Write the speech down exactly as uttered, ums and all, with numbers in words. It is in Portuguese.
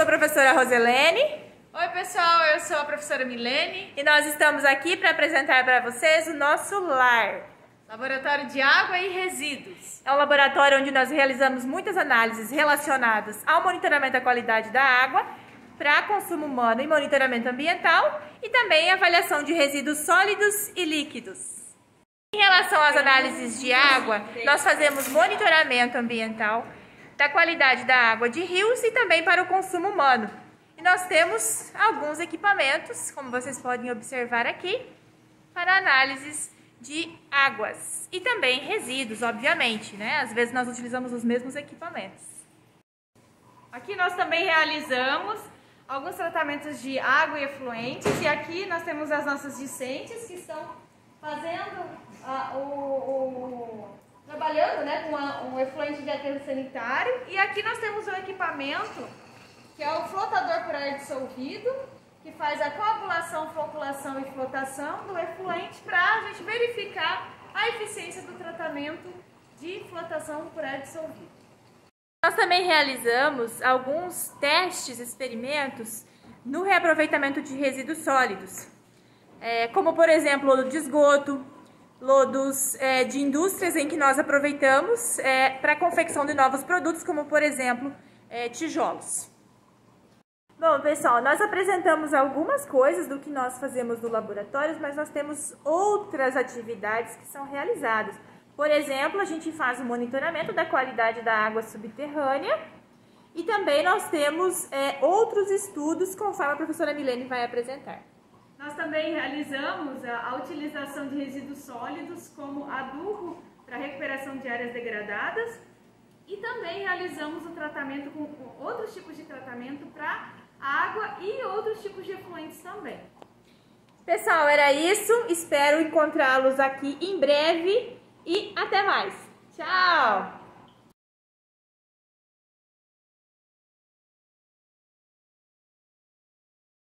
sou a professora Roselene. Oi pessoal, eu sou a professora Milene. E nós estamos aqui para apresentar para vocês o nosso lar. Laboratório de Água e Resíduos. É um laboratório onde nós realizamos muitas análises relacionadas ao monitoramento da qualidade da água para consumo humano e monitoramento ambiental e também avaliação de resíduos sólidos e líquidos. Em relação às análises de água, nós fazemos monitoramento ambiental da qualidade da água de rios e também para o consumo humano. E nós temos alguns equipamentos, como vocês podem observar aqui, para análises de águas e também resíduos, obviamente, né? Às vezes nós utilizamos os mesmos equipamentos. Aqui nós também realizamos alguns tratamentos de água e efluentes e aqui nós temos as nossas discentes que estão fazendo uh, o, o trabalhando, né, com a, um efluente de aterro sanitário. E aqui nós temos um equipamento que é o flotador por ar dissolvido, que faz a coagulação, floculação e flotação do efluente para a gente verificar a eficiência do tratamento de flotação por ar dissolvido. Nós também realizamos alguns testes, experimentos no reaproveitamento de resíduos sólidos, é, como por exemplo lodo de esgoto, lodos é, de indústrias em que nós aproveitamos é, para a confecção de novos produtos, como por exemplo é, tijolos. Bom, pessoal, nós apresentamos algumas coisas do que nós fazemos no laboratório, mas nós temos outras atividades que são realizadas. Por exemplo, a gente faz o monitoramento da qualidade da água subterrânea e também nós temos é, outros estudos, conforme a professora Milene vai apresentar. Nós também realizamos a, a utilização de resíduos sólidos como adubo para recuperação de áreas degradadas e também realizamos o tratamento com, com outros tipos de tratamento para água e outros tipos de efluentes também. Pessoal, era isso. Espero encontrá-los aqui em breve e até mais. Tchau!